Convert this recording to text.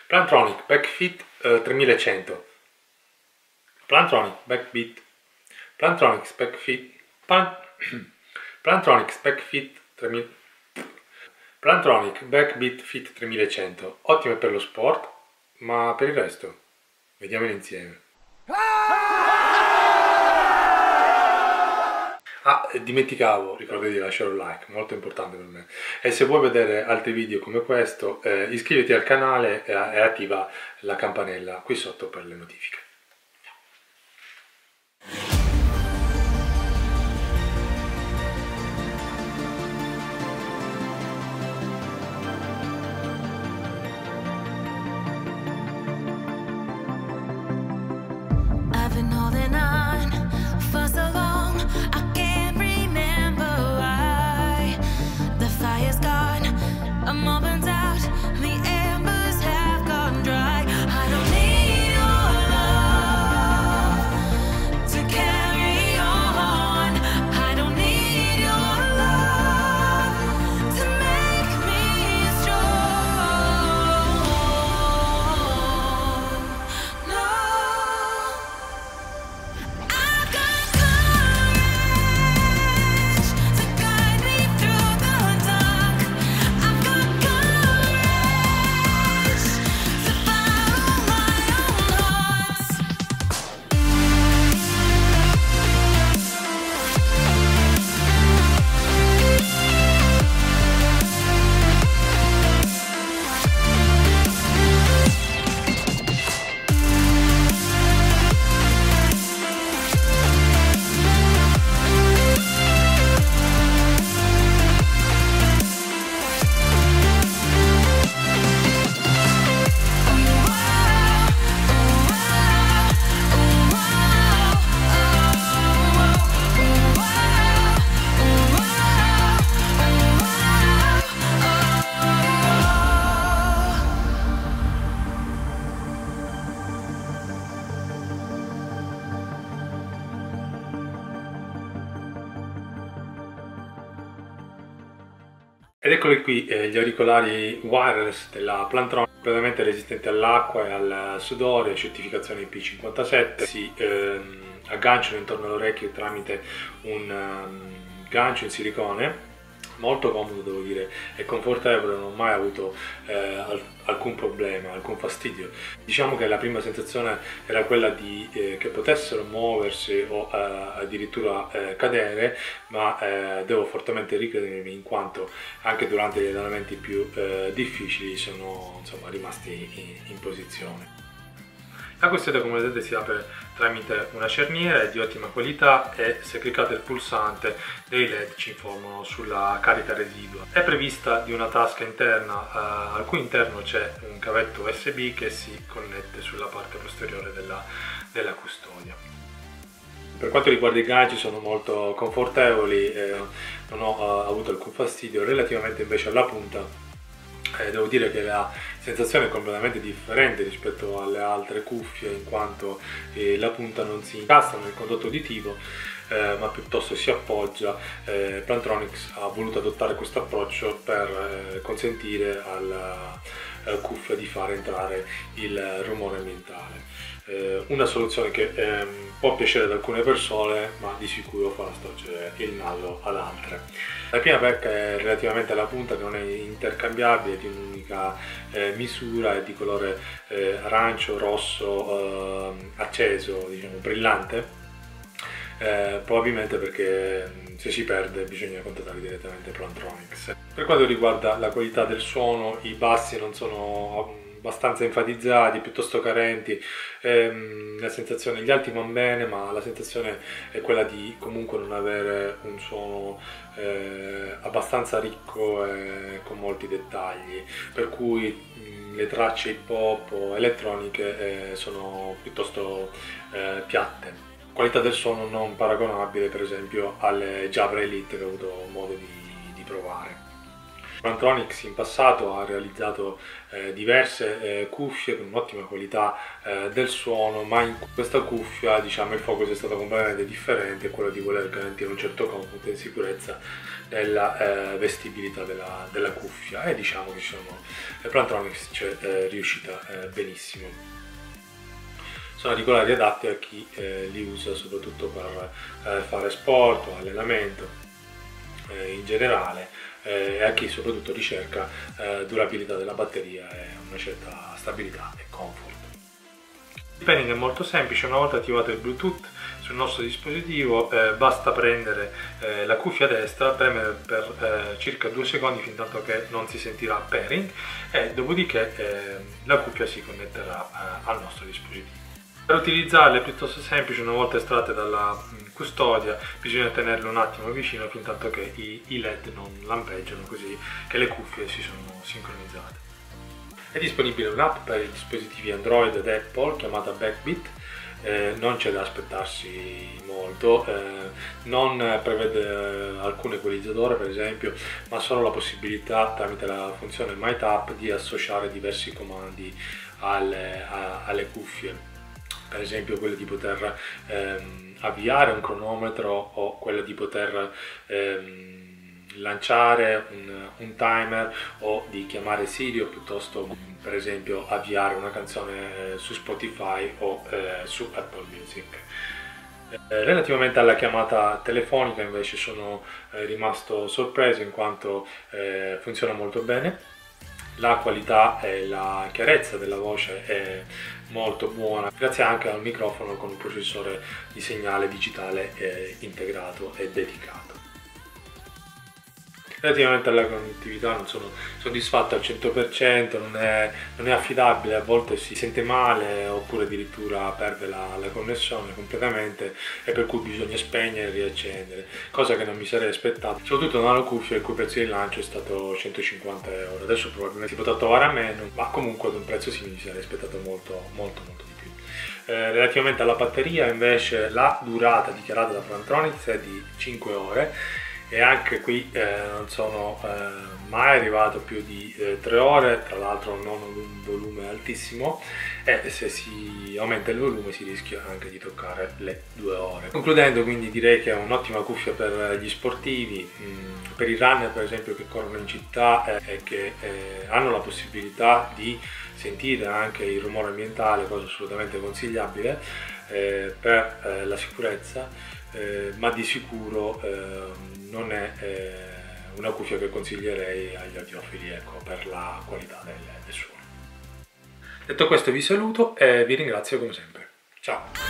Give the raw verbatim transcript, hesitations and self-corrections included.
Plantronic Backfit eh, tremilacento. Plantronic Backbeat. Plantronic Backfit. Plan... Plantronic Backfit tremila. Plantronic Backbeat Fit tremilacento. Ottime per lo sport, ma per il resto vediamole insieme. Ah, dimenticavo, ricordate di lasciare un like, molto importante per me. E se vuoi vedere altri video come questo, eh, iscriviti al canale e, e attiva la campanella qui sotto per le notifiche. I've been holding on for so long, I can't remember why. The fire's gone, I'm all burnt out, the embers have gone dry. I don't need your love to carry on. I don't need your love to make me strong. No. I've got courage to guide me through the dark. I've got courage to follow my own heart. Ed eccoli qui eh, gli auricolari wireless della Plantronic, completamente resistenti all'acqua e al sudore, certificazione I P cinquantasette, si ehm, agganciano intorno all'orecchio tramite un um, gancio in silicone, molto comodo devo dire, e confortevole, non ho mai avuto eh, al alcun problema, alcun fastidio. Diciamo che la prima sensazione era quella di eh, che potessero muoversi o eh, addirittura eh, cadere, ma eh, devo fortemente ricredermi in quanto anche durante gli allenamenti più eh, difficili sono insomma rimasti in, in posizione. La custode, come vedete, si apre tramite una cerniera, è di ottima qualità e se cliccate il pulsante dei led ci informano sulla carica residua. È prevista di una tasca interna eh, al cui interno c'è un cavetto U S B che si connette sulla parte posteriore della, della custodia. Per quanto riguarda i ganci sono molto confortevoli, eh, non ho eh, avuto alcun fastidio. Relativamente invece alla punta, Eh, devo dire che la sensazione è completamente differente rispetto alle altre cuffie, in quanto eh, la punta non si incastra nel condotto uditivo eh, ma piuttosto si appoggia. eh, Plantronic ha voluto adottare questo approccio per eh, consentire alla eh, cuffia di far entrare il rumore ambientale. Eh, una soluzione che eh, può piacere ad alcune persone, ma di sicuro farà storcere il naso ad altre. La prima pecca è relativamente alla punta, che non è intercambiabile, di un'unica eh, misura, è di colore eh, arancio, rosso, eh, acceso, diciamo brillante, eh, probabilmente perché se si perde bisogna contattare direttamente Plantronic. Per quanto riguarda la qualità del suono, i bassi non sono abbastanza enfatizzati, piuttosto carenti, ehm, la sensazione, gli alti vanno bene, ma la sensazione è quella di comunque non avere un suono eh, abbastanza ricco e con molti dettagli, per cui mh, le tracce hip hop o elettroniche eh, sono piuttosto eh, piatte. Qualità del suono non paragonabile per esempio alle Jabra Elite che ho avuto modo di, di provare. Plantronics in passato ha realizzato eh, diverse eh, cuffie con un'ottima qualità eh, del suono, ma in questa cuffia, diciamo, il focus è stato completamente differente, quello di voler garantire un certo comfort e sicurezza nella eh, vestibilità della, della cuffia, e diciamo che sono, eh, Plantronics c'è eh, riuscita eh, benissimo. Sono auricolari adatti a chi eh, li usa soprattutto per eh, fare sport o allenamento eh, in generale, e a chi soprattutto ricerca eh, durabilità della batteria e una certa stabilità e comfort. Il pairing è molto semplice. Una volta attivato il Bluetooth sul nostro dispositivo eh, basta prendere eh, la cuffia destra, premere per eh, circa due secondi fin tanto che non si sentirà pairing, e dopodiché eh, la cuffia si connetterà eh, al nostro dispositivo. Per utilizzarle è piuttosto semplice. Una volta estratte dalla custodia bisogna tenerle un attimo vicino fin tanto che i, i led non lampeggiano, così che le cuffie si sono sincronizzate. È disponibile un'app per i dispositivi Android ed Apple chiamata Backbeat. Eh, non c'è da aspettarsi molto, eh, non prevede alcun equalizzatore per esempio, ma solo la possibilità tramite la funzione MyTap di associare diversi comandi alle, a, alle cuffie. Per esempio quello di poter ehm, avviare un cronometro, o quello di poter ehm, lanciare un, un timer, o di chiamare Siri, o piuttosto per esempio avviare una canzone eh, su Spotify o eh, su Apple Music. Eh, relativamente alla chiamata telefonica invece sono eh, rimasto sorpreso in quanto eh, funziona molto bene. La qualità e la chiarezza della voce è molto buona, grazie anche al microfono con un processore di segnale digitale eh, integrato e dedicato. Relativamente alla connettività non sono soddisfatto al cento per cento, non è, non è affidabile, a volte si sente male oppure addirittura perde la, la connessione completamente, e per cui bisogna spegnere e riaccendere, cosa che non mi sarei aspettato, soprattutto da una cuffia il cui prezzo di lancio è stato centocinquanta euro. Adesso probabilmente si potrà trovare a meno, ma comunque ad un prezzo simile mi sarei aspettato molto molto molto di più. Eh, relativamente alla batteria invece la durata dichiarata da Plantronics è di cinque ore, e anche qui eh, non sono eh, mai arrivato più di eh, tre ore, tra l'altro non un volume altissimo, e se si aumenta il volume si rischia anche di toccare le due ore. Concludendo, quindi direi che è un'ottima cuffia per gli sportivi, mh, per i runner per esempio che corrono in città eh, e che eh, hanno la possibilità di sentire anche il rumore ambientale, cosa assolutamente consigliabile eh, per eh, la sicurezza. Eh, ma di sicuro eh, non è eh, una cuffia che consiglierei agli audiofili, ecco, per la qualità del, del suono. Detto questo vi saluto e vi ringrazio come sempre. Ciao!